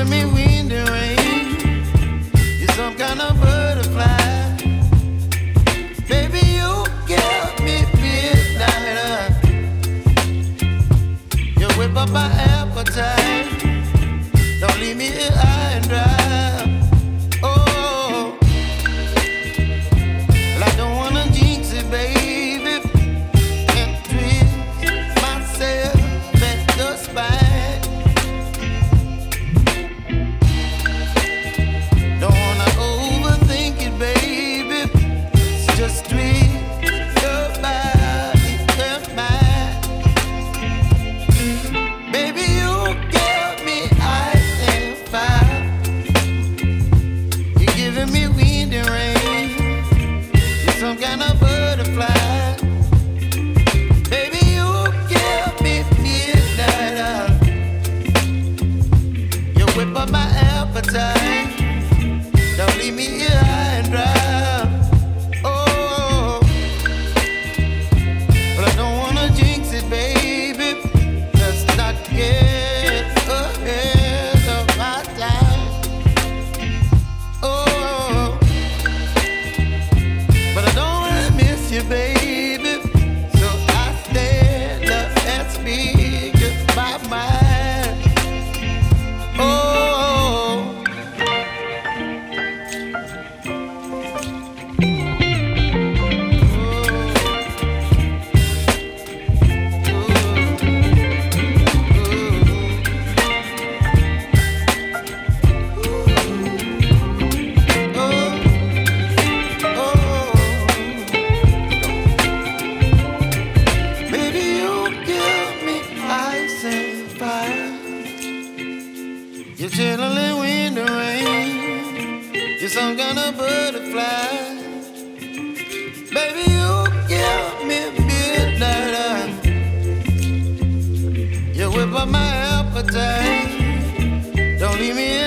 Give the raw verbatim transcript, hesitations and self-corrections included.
giving me wind and rain. You're some kind of butterfly. Baby, you give me midnight. You whip up my appetite. Don't leave me here high and dry. Oh, well, I don't wanna jinx it, baby, and twist myself at the spine. Don't wanna overthink it, baby. It's just twist your body and mine. Baby, you give me ice and fire. You're giving me wind and rain. You're some kind of butterfly. Baby, you give me midnight. You whip up my appetite. Don't leave me here high and dry. Oh, but I don't wanna jinx it, baby. Let's not get ahead of my time. Oh, but I don't wanna miss you, baby. So I stand up and speak just my mind. Oh. You're chilling wind and rain. You're some kind of butterfly. Baby, you give me midnight. You whip up my appetite. Don't leave me